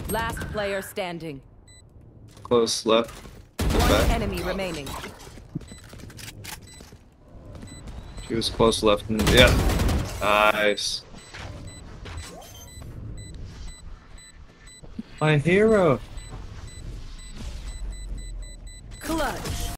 Last player standing. Close left. One Back. enemy remaining. She was close left. And, yeah. Nice. My hero.